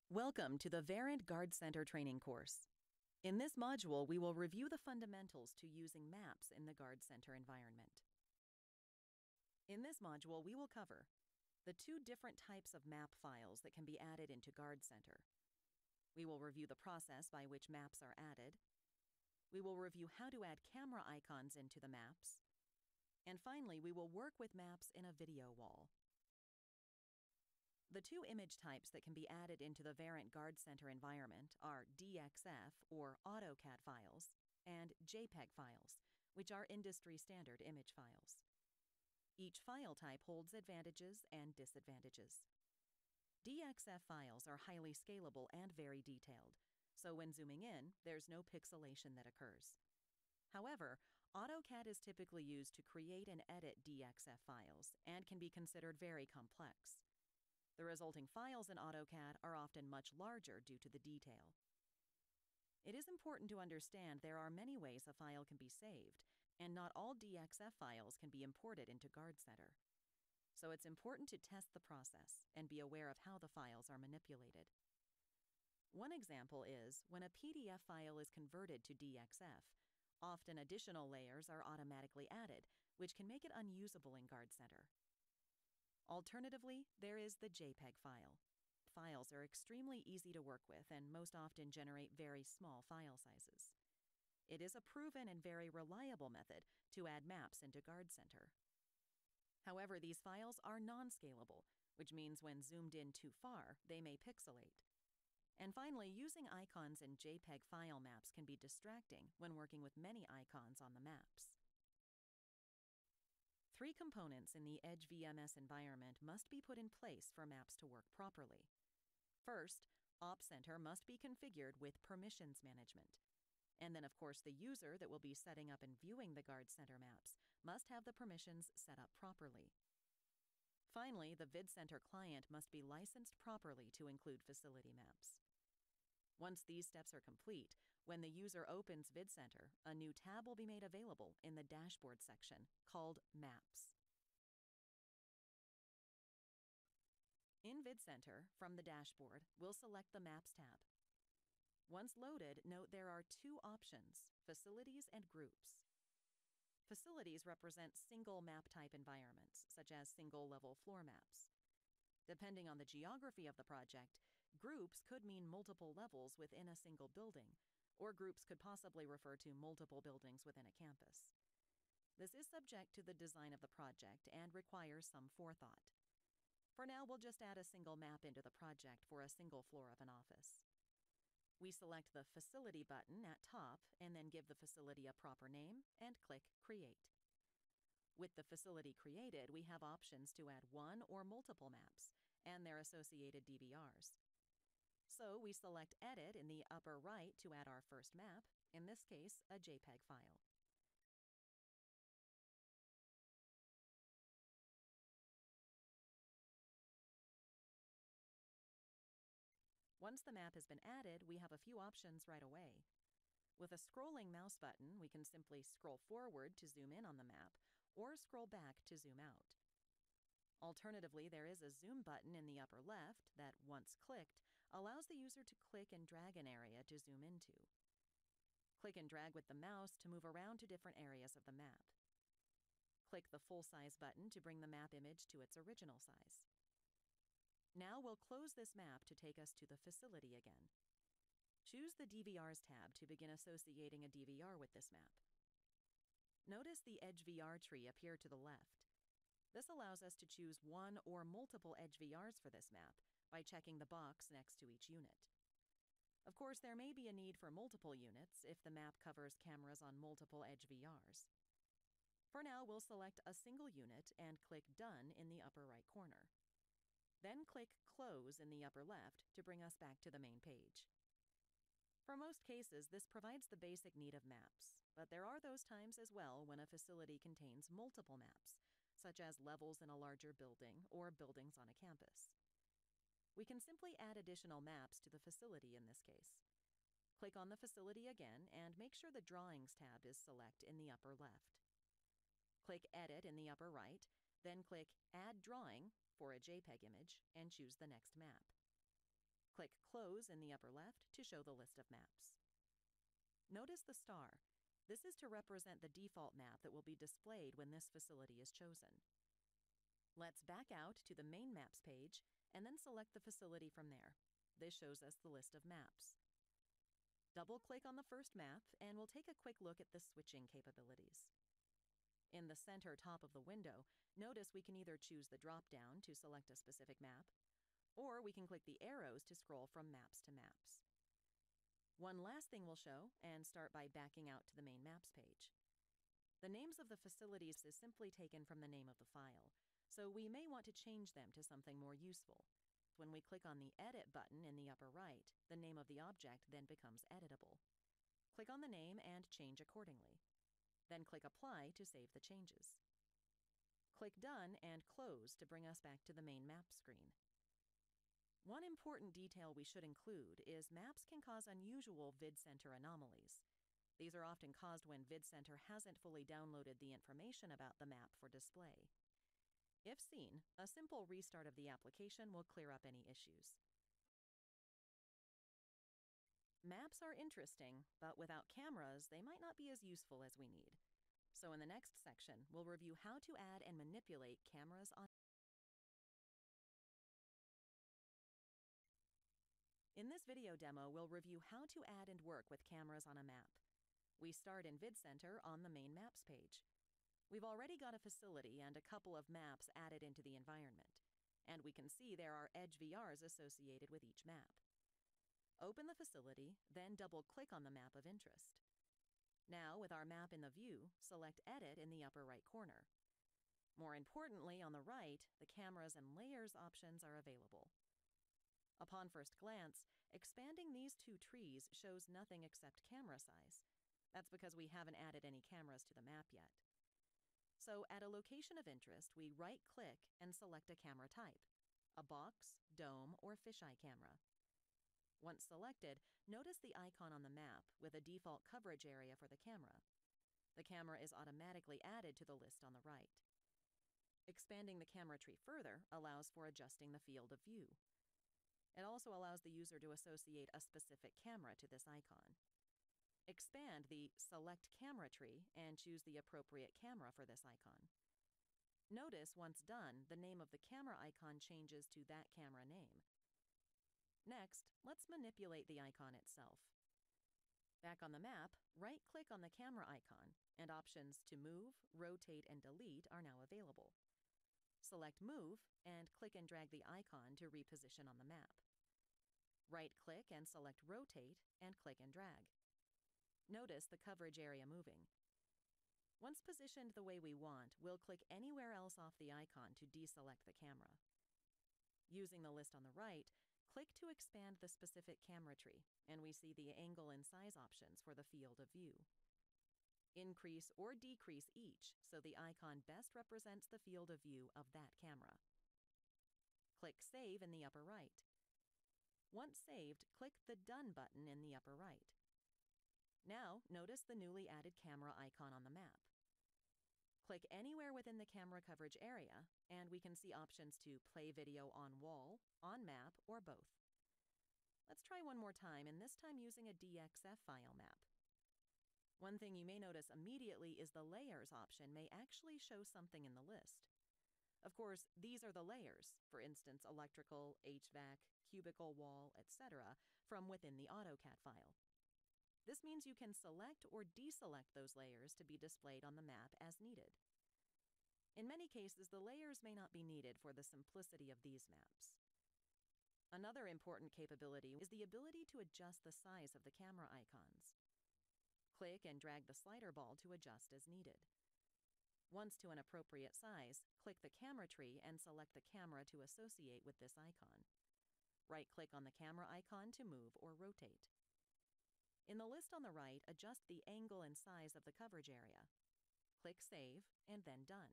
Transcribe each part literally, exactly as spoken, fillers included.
Welcome to the Verint Guard Center training course. In this module, we will review the fundamentals to using maps in the Guard Center environment. In this module, we will cover the two different types of map files that can be added into Guard Center. We will review the process by which maps are added. We will review how to add camera icons into the maps. And finally, we will work with maps in a video wall. The two image types that can be added into the Verint Guard Center environment are D X F, or AutoCAD files, and JPEG files, which are industry standard image files. Each file type holds advantages and disadvantages. D X F files are highly scalable and very detailed, so when zooming in, there's no pixelation that occurs. However, AutoCAD is typically used to create and edit D X F files and can be considered very complex. The resulting files in AutoCAD are often much larger due to the detail. It is important to understand there are many ways a file can be saved, and not all D X F files can be imported into Guard Center. So it's important to test the process and be aware of how the files are manipulated. One example is when a P D F file is converted to D X F, often additional layers are automatically added, which can make it unusable in Guard Center. Alternatively, there is the JPEG file. Files are extremely easy to work with and most often generate very small file sizes. It is a proven and very reliable method to add maps into Guard Center. However, these files are non-scalable, which means when zoomed in too far, they may pixelate. And finally, using icons in JPEG file maps can be distracting when working with many icons on the maps. Three components in the Edge V M S environment must be put in place for maps to work properly. First, Op Center must be configured with permissions management. And then, of course, the user that will be setting up and viewing the Guard Center maps must have the permissions set up properly. Finally, the VidCenter client must be licensed properly to include facility maps. Once these steps are complete, when the user opens VidCenter, a new tab will be made available in the Dashboard section called Maps. In VidCenter, from the dashboard, we'll select the Maps tab. Once loaded, note there are two options, Facilities and Groups. Facilities represent single map type environments, such as single-level floor maps. Depending on the geography of the project, groups could mean multiple levels within a single building, or groups could possibly refer to multiple buildings within a campus. This is subject to the design of the project and requires some forethought. For now, we'll just add a single map into the project for a single floor of an office. We select the Facility button at top and then give the facility a proper name and click Create. With the facility created, we have options to add one or multiple maps and their associated D V Rs. So we select Edit in the upper right to add our first map, in this case, a JPEG file. Once the map has been added, we have a few options right away. With a scrolling mouse button, we can simply scroll forward to zoom in on the map, or scroll back to zoom out. Alternatively, there is a zoom button in the upper left that, once clicked, allows the user to click and drag an area to zoom into. Click and drag with the mouse to move around to different areas of the map. Click the full-size button to bring the map image to its original size. Now we'll close this map to take us to the facility again. Choose the D V Rs tab to begin associating a D V R with this map. Notice the Edge V R tree appear to the left. This allows us to choose one or multiple Edge V Rs for this map by checking the box next to each unit. Of course, there may be a need for multiple units if the map covers cameras on multiple Edge V Rs. For now, we'll select a single unit and click Done in the upper right corner. Then click Close in the upper left to bring us back to the main page. For most cases, this provides the basic need of maps, but there are those times as well when a facility contains multiple maps, such as levels in a larger building or buildings on a campus. We can simply add additional maps to the facility in this case. Click on the facility again and make sure the Drawings tab is selected in the upper left. Click Edit in the upper right, then click Add Drawing for a JPEG image and choose the next map. Click Close in the upper left to show the list of maps. Notice the star. This is to represent the default map that will be displayed when this facility is chosen. Let's back out to the Main Maps page and then select the facility from there. This shows us the list of maps. Double-click on the first map and we'll take a quick look at the switching capabilities. In the center top of the window, notice we can either choose the drop-down to select a specific map, or we can click the arrows to scroll from maps to maps. One last thing we'll show, and start by backing out to the Main Maps page. The names of the facilities is simply taken from the name of the file, so we may want to change them to something more useful. When we click on the Edit button in the upper right, the name of the object then becomes editable. Click on the name and change accordingly. Then click Apply to save the changes. Click Done and Close to bring us back to the Main Map screen. One important detail we should include is maps can cause unusual VidCenter anomalies. These are often caused when VidCenter hasn't fully downloaded the information about the map for display. If seen, a simple restart of the application will clear up any issues. Maps are interesting, but without cameras, they might not be as useful as we need. So in the next section, we'll review how to add and manipulate cameras on. In this video demo, we'll review how to add and work with cameras on a map. We start in VidCenter on the Main Maps page. We've already got a facility and a couple of maps added into the environment, and we can see there are Edge V Rs associated with each map. Open the facility, then double-click on the map of interest. Now, with our map in the view, select Edit in the upper right corner. More importantly, on the right, the Cameras and Layers options are available. Upon first glance, expanding these two trees shows nothing except camera size. That's because we haven't added any cameras to the map yet. So at a location of interest, we right-click and select a camera type, a box, dome, or fisheye camera. Once selected, notice the icon on the map with a default coverage area for the camera. The camera is automatically added to the list on the right. Expanding the camera tree further allows for adjusting the field of view. It also allows the user to associate a specific camera to this icon. Expand the Select Camera tree and choose the appropriate camera for this icon. Notice, once done, the name of the camera icon changes to that camera name. Next, let's manipulate the icon itself. Back on the map, right-click on the camera icon, and options to move, rotate, and delete are now available. Select Move, and click and drag the icon to reposition on the map. Right-click and select Rotate, and click and drag. Notice the coverage area moving. Once positioned the way we want, we'll click anywhere else off the icon to deselect the camera. Using the list on the right, click to expand the specific camera tree, and we see the angle and size options for the field of view. Increase or decrease each so the icon best represents the field of view of that camera. Click Save in the upper right. Once saved, click the Done button in the upper right. Now, notice the newly added camera icon on the map. Click anywhere within the camera coverage area, and we can see options to play video on wall, on map, or both. Let's try one more time, and this time using a D X F file map. One thing you may notice immediately is the Layers option may actually show something in the list. Of course, these are the layers, for instance, electrical, H V A C, cubicle wall, et cetera, from within the AutoCAD file. This means you can select or deselect those layers to be displayed on the map as needed. In many cases, the layers may not be needed for the simplicity of these maps. Another important capability is the ability to adjust the size of the camera icons. Click and drag the slider ball to adjust as needed. Once to an appropriate size, click the camera tree and select the camera to associate with this icon. Right-click on the camera icon to move or rotate. In the list on the right, adjust the angle and size of the coverage area. Click Save, and then Done.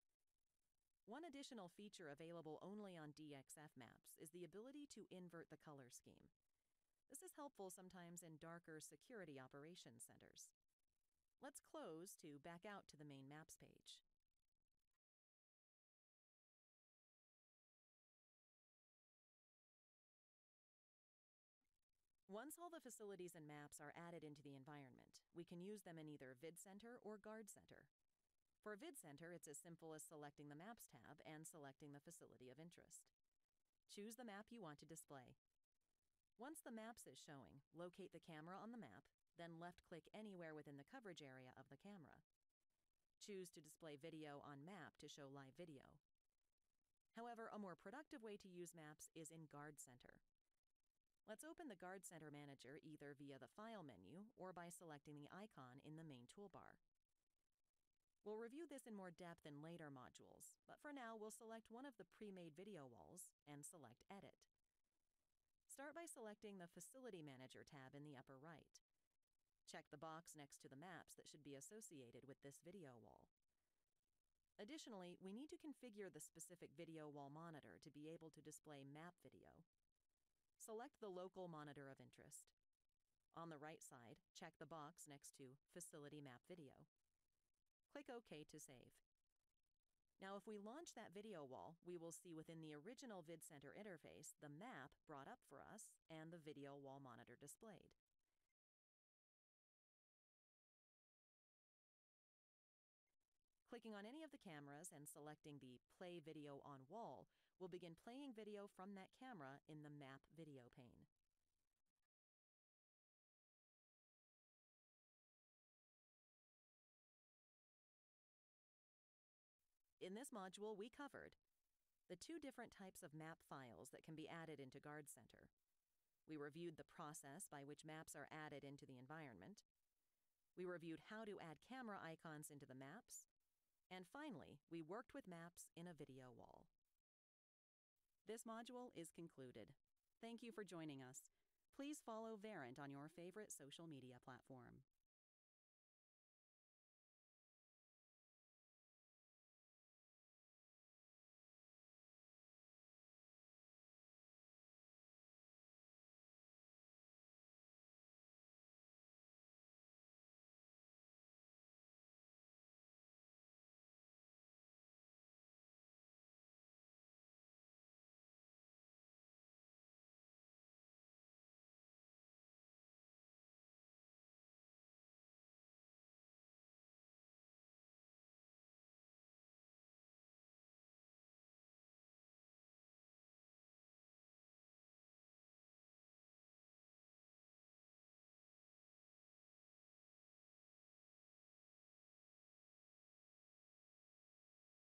One additional feature available only on D X F maps is the ability to invert the color scheme. This is helpful sometimes in darker security operations centers. Let's close to back out to the Main Maps page. Once all the facilities and maps are added into the environment, we can use them in either VidCenter or GuardCenter. For VidCenter, it's as simple as selecting the Maps tab and selecting the facility of interest. Choose the map you want to display. Once the Maps is showing, locate the camera on the map, then left-click anywhere within the coverage area of the camera. Choose to display video on map to show live video. However, a more productive way to use maps is in GuardCenter. Let's open the GuardCenter Manager either via the File menu or by selecting the icon in the main toolbar. We'll review this in more depth in later modules, but for now we'll select one of the pre-made video walls and select Edit. Start by selecting the Facility Manager tab in the upper right. Check the box next to the maps that should be associated with this video wall. Additionally, we need to configure the specific video wall monitor to be able to display map video. Select the local monitor of interest. On the right side, check the box next to Facility Map Video. Click OK to save. Now, if we launch that video wall, we will see within the original VidCenter interface the map brought up for us and the video wall monitor displayed. Clicking on any of the cameras and selecting the Play Video on Wall will begin playing video from that camera in the Map Video pane. In this module, we covered the two different types of map files that can be added into GuardCenter. We reviewed the process by which maps are added into the environment. We reviewed how to add camera icons into the maps. And finally, we worked with maps in a video wall. This module is concluded. Thank you for joining us. Please follow Verint on your favorite social media platform.